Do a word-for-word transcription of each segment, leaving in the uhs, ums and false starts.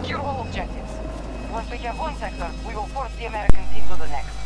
Secure all objectives. Once we have one sector, we will force the Americans into the next.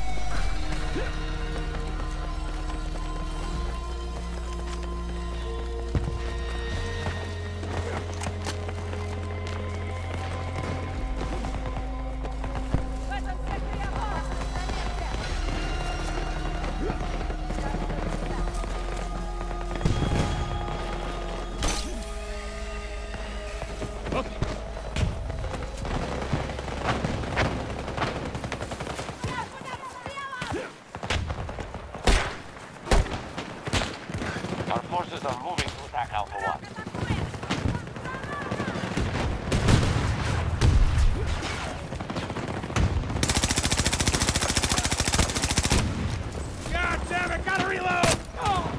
Our forces are moving to attack Alpha One. God damn it, gotta reload! Oh.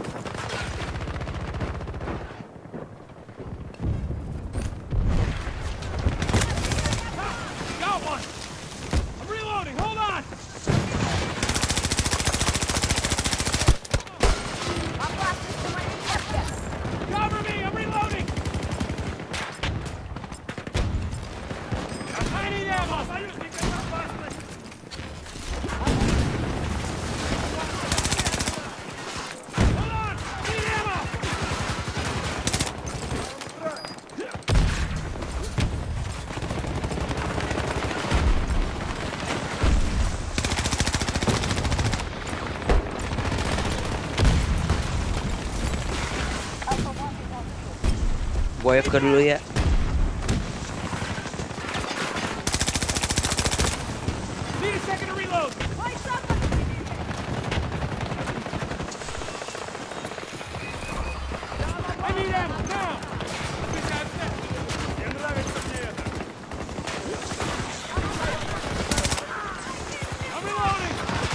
Got one! I'm reloading, hold on! Cover me, I'm reloading! I need ammo! Союзники опасны! Hold on! Need ammo! Gua F K dulu ya. Need a second to reload! I need ammo, now! Мне нравится мне это! I'm reloading!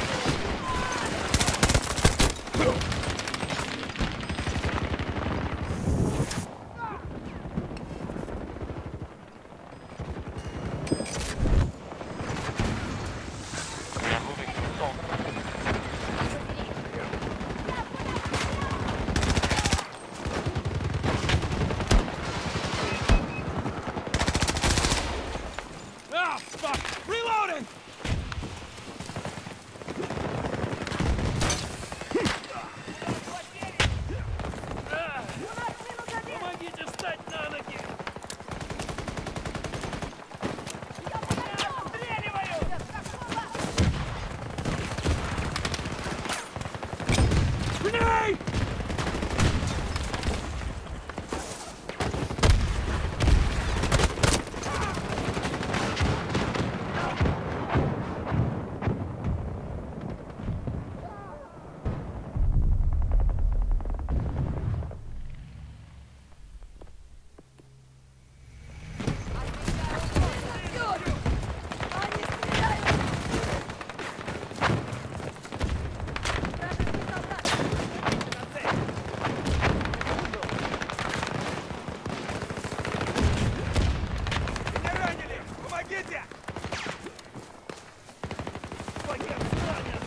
We are moving to assault. Ah, fuck! Reloading! Помогите встать на ноги! Grenade! Меня ранили! Помогите! Пакет ранен!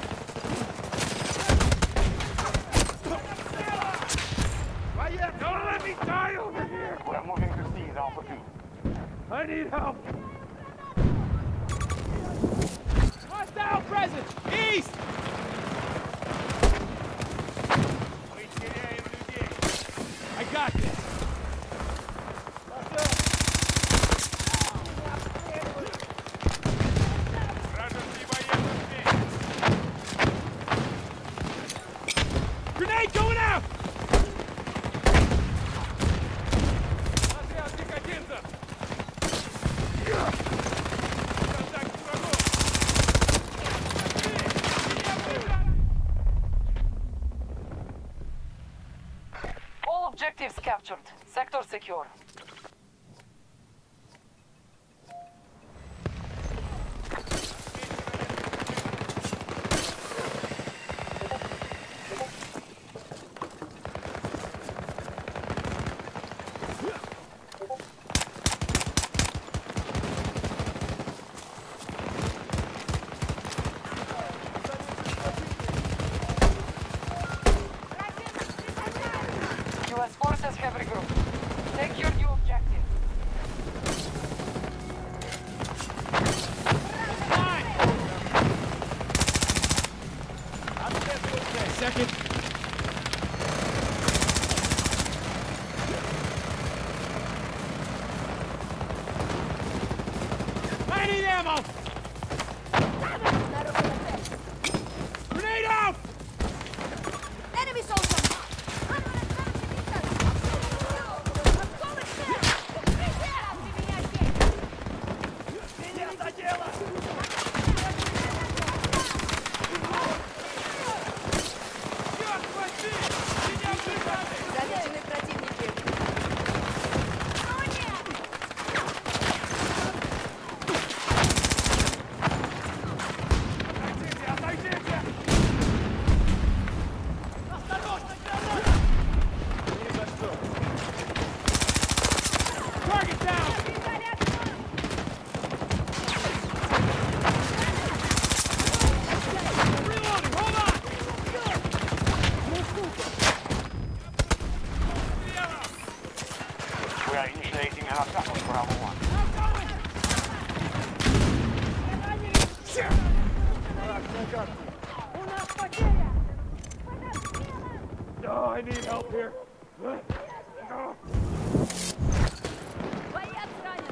Поехали! Don't let me die over here! We're moving to seize Alpha Two. I need help! Hostile presence! East! Мы теряем людей! I got this! Вражеский военный! Grenade going out! Отряд пехотинцев! Контакт с врагом! All objectives captured. Sector secure. U S forces have regrouped. Take your new ammo! Grenade out! Enemy soldier! Замечены противники. Target down! Reloading, hold on! We are initiating an attack on Bravo one. Oh, I need help here. Oh. Боец ранен.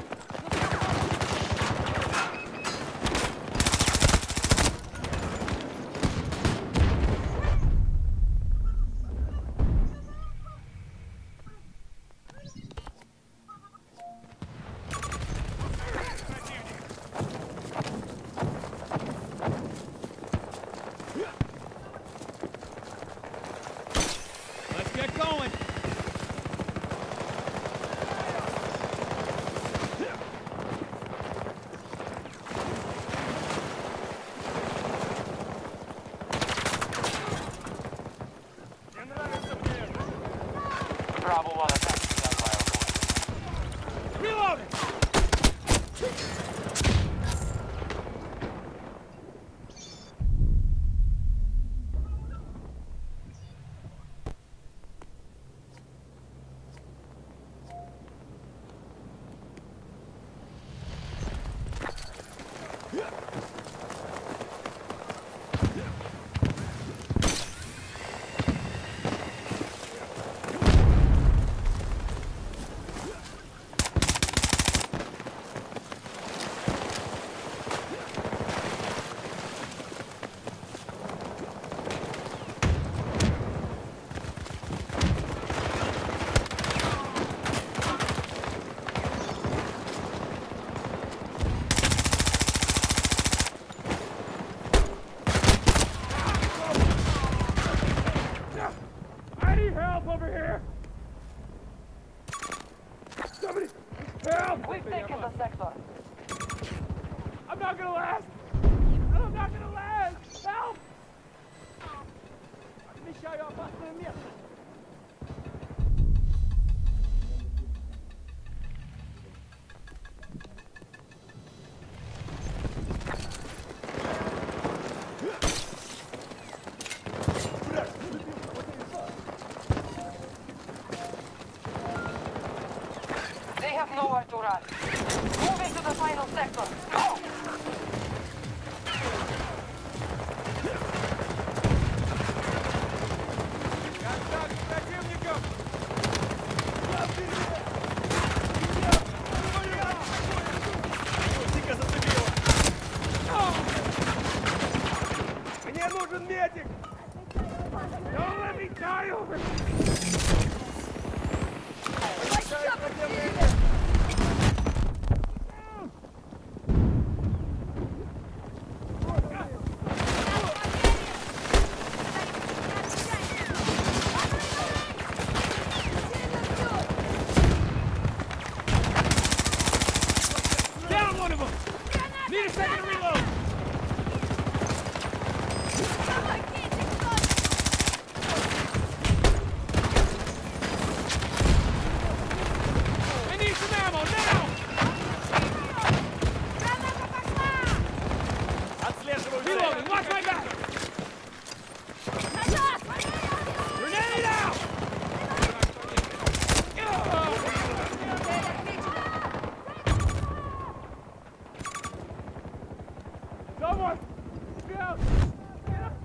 Let's get going. Bravo one attack is done by our forces. Reloading! I need help over here! Somebody, help! We've taken the sector. I'm not gonna last! I'm not gonna last! Help! Отмечаю опасное место! They have nowhere to run. Moving to the final sector. Go! Контакт с противником! Мне нужен медик! Don't let me die over here! Down one of them! Need a second to reload! I need some ammo now! Reloading! Watch my back! Grenade out! Someone! Get out! Get out!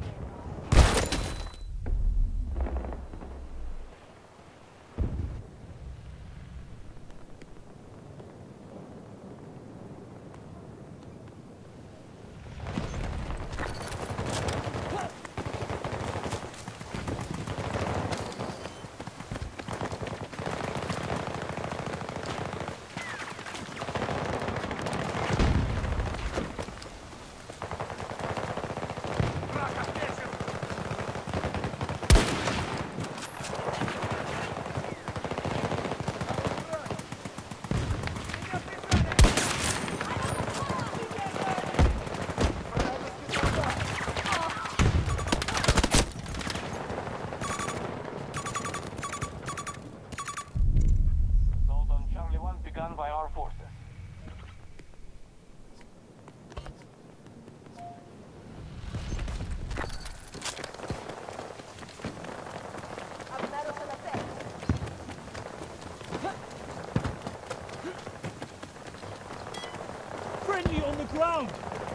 Enemy on the ground!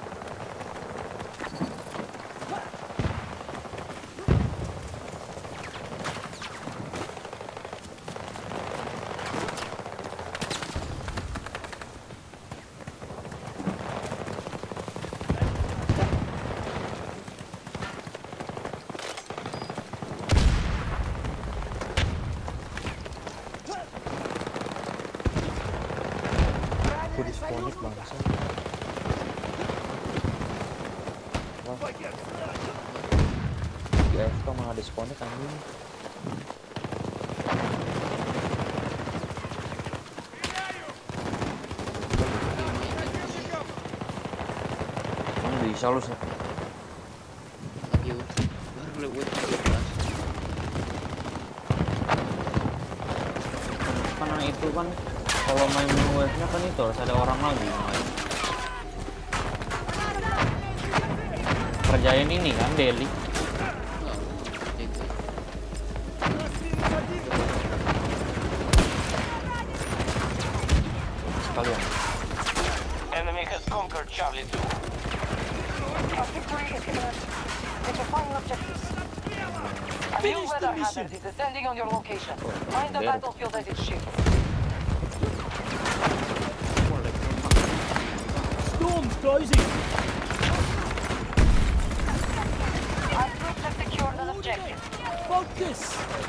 Aku disconnect bangsa. Wah, di A F K malah disconnect anjing. Kamu bisa lu sih. Lagi baru lewat tiga belas. Karena itu kan kalau main wave-nya kan itu harus ada orang lagi main. Kerjain ini kan daily. Sekalian. Enemy has conquered Charlie two. Our victory is imminent. Get your final objectives. A new weather hazard is descending on your location. Find the there. battlefield as it shifts. Storm's closing! Our troops have secured an objective. Focus!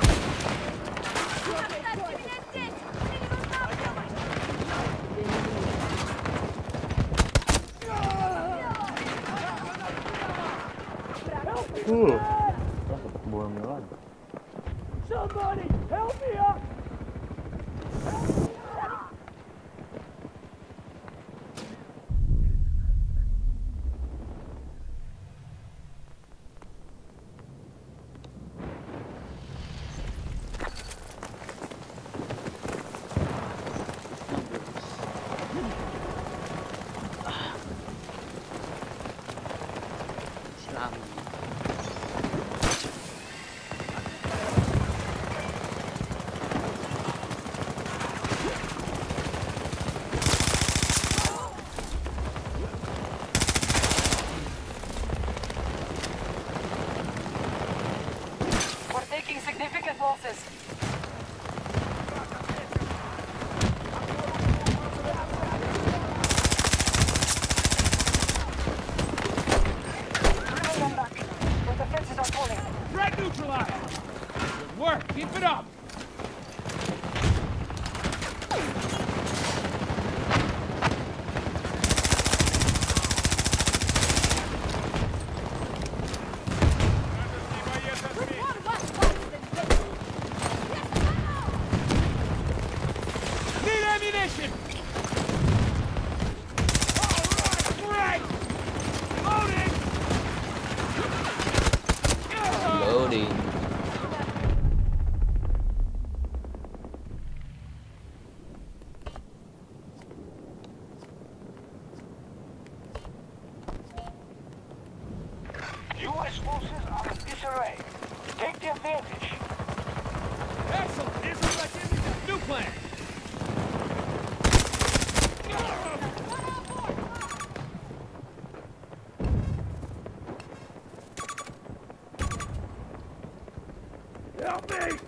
Uh. Dapat bola Milan. Somebody help me up! Silam. We're taking significant losses. Bring them back. Your defenses are falling. Threat neutralized! Good work, keep it up! Need ammunition! Alright, great! Loading! Loading. U S forces are in disarray. Take the advantage. Excellent! Here's what I give you. New plan! Help me!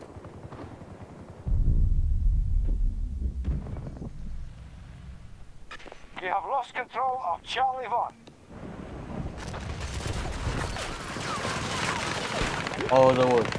We have lost control of Charlie one. Oh, the wood.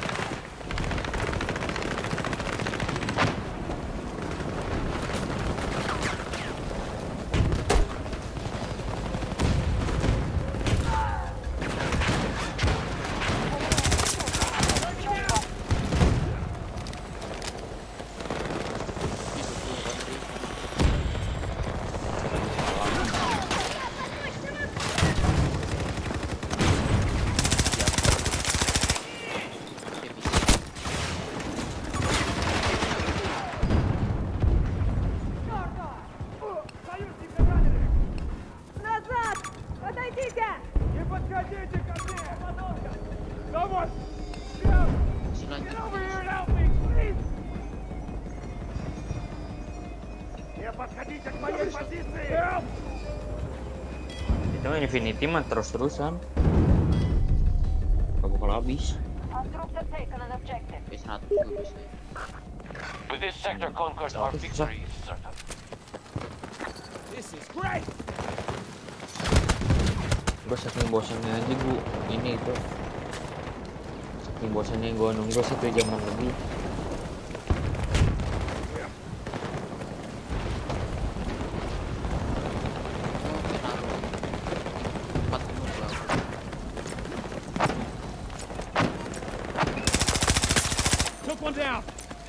Назад! Отойдите! Не подходите ко мне! Someone! Get Silang. Get over here and help me, please! Не подходите к моей позиции! Help! Itu Infinity mah terus-terusan. Gak bakal habis. Our troops have taken an objective. P seratus juga bisa. With this sector conquered, our victory is certain. This is great! Gue saking bosannya aja gue ini itu. Saking bosannya gue nunggu satu jaman lebih. Took one down!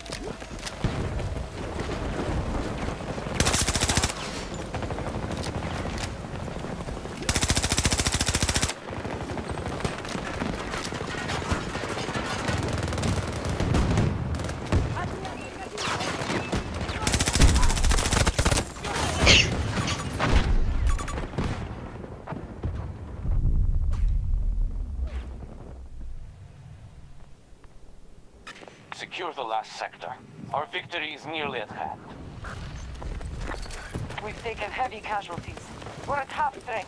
Secure the last sector. Our victory is nearly at hand. We've taken heavy casualties. We're at half strength.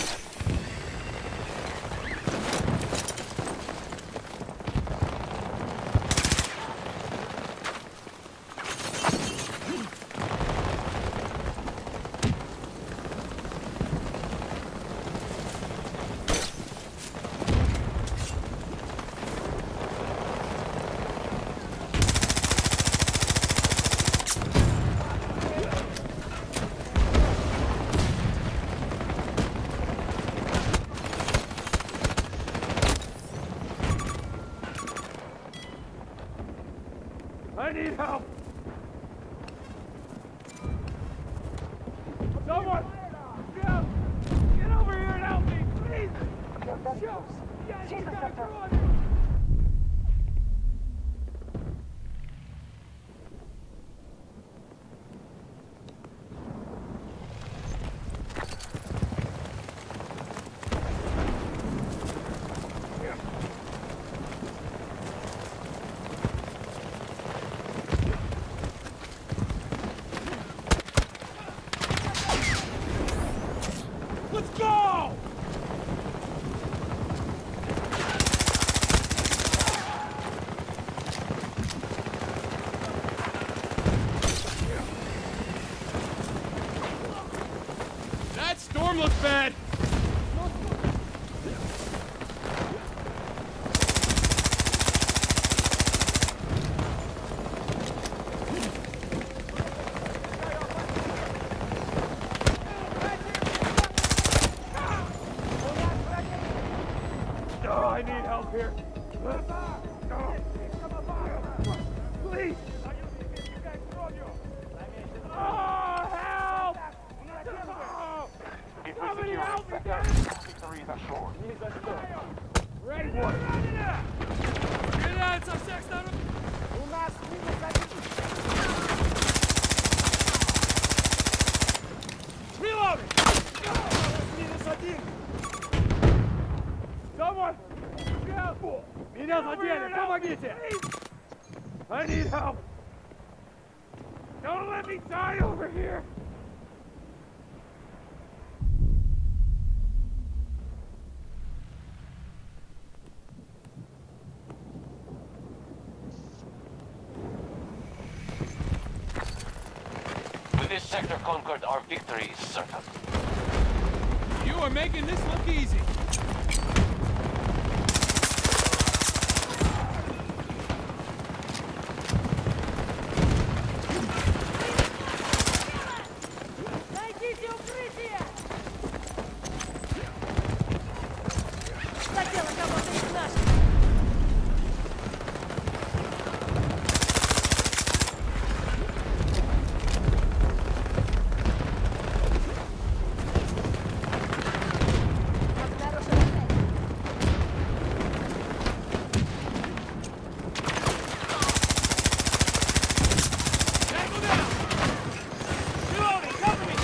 I need help! Someone! Get, get over here and help me, please! Shoot! Yeah, Seize the gotta sector. go on. Let's go! That storm looks bad! Oh, I need help here. Please! Oh, help! If we Somebody secure help this me, sector, victory is assured. Ready, boy. Стреляют со всех сторон! У нас минус один! Reloading! Минус один! Someone! Help! Меня задели! Помогите! I need help! Don't let me die over here! With this sector conquered, our victory is certain. You are making this look easy! Найдите укрытие! Задело кого-то из наших! Tangle down! Reloading! Cover me!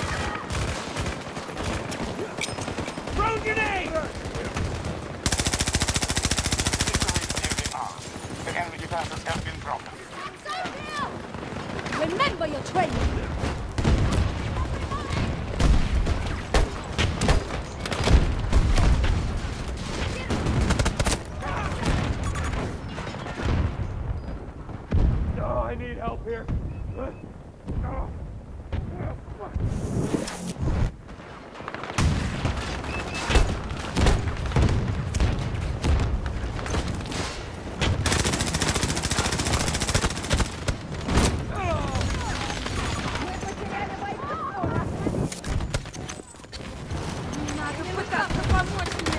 Throw grenade! Victory is nearly ours. The enemy defenses have been broken. Remember your training! пытаться помочь мне!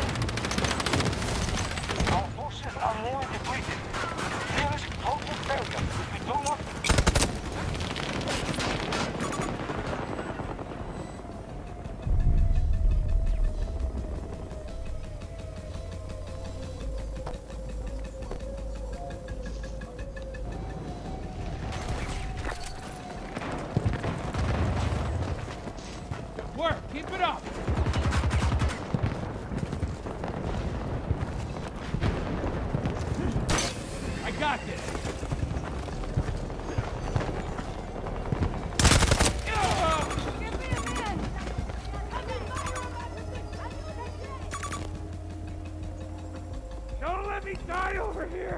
Our forces are nearly depleted. Nearest closest barrier. We do not... Good work. Keep it up. I got this. Give me a man! Don't let me die over here.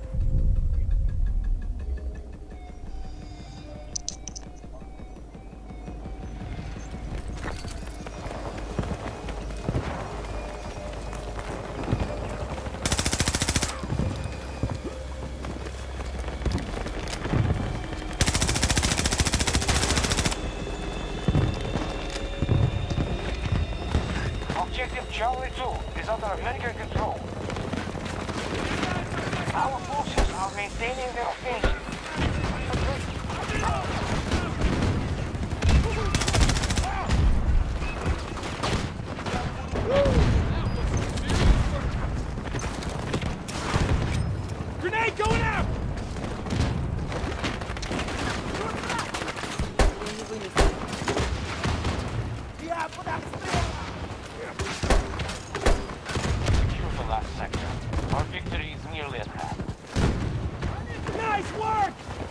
Objective Charlie two is under American control. Our forces are maintaining their offensive. Grenade going out. Secure the last sector. Our victory is nearly at hand. Nice work.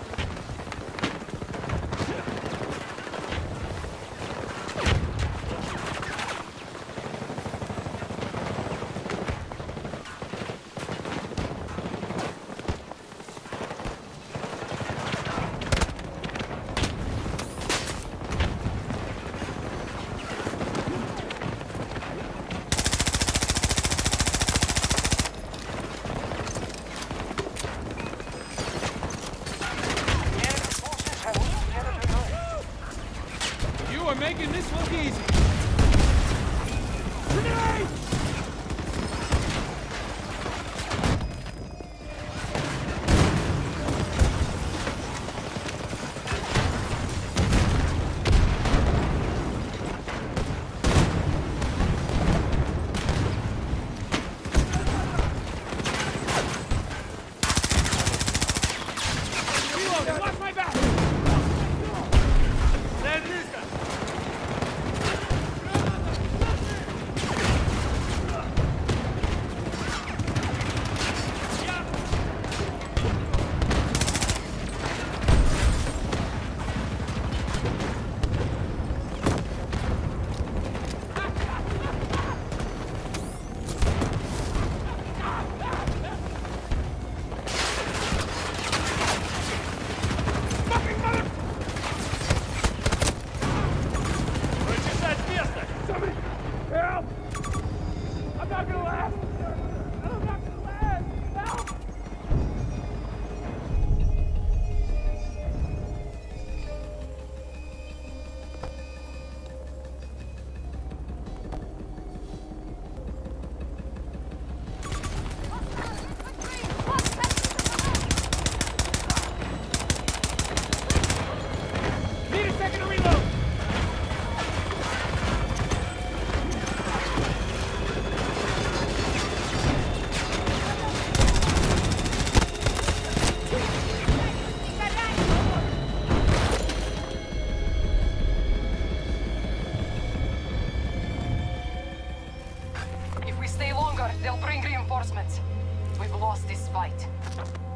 Enemy forces have new territory. You are making this look easy. Grenade. Reloading. Watch my back. Fucking mother! Somebody help! I'm not gonna last! I'm not gonna last! Help! Need a second to reload! If we stay longer, they'll bring reinforcements. We've lost this fight.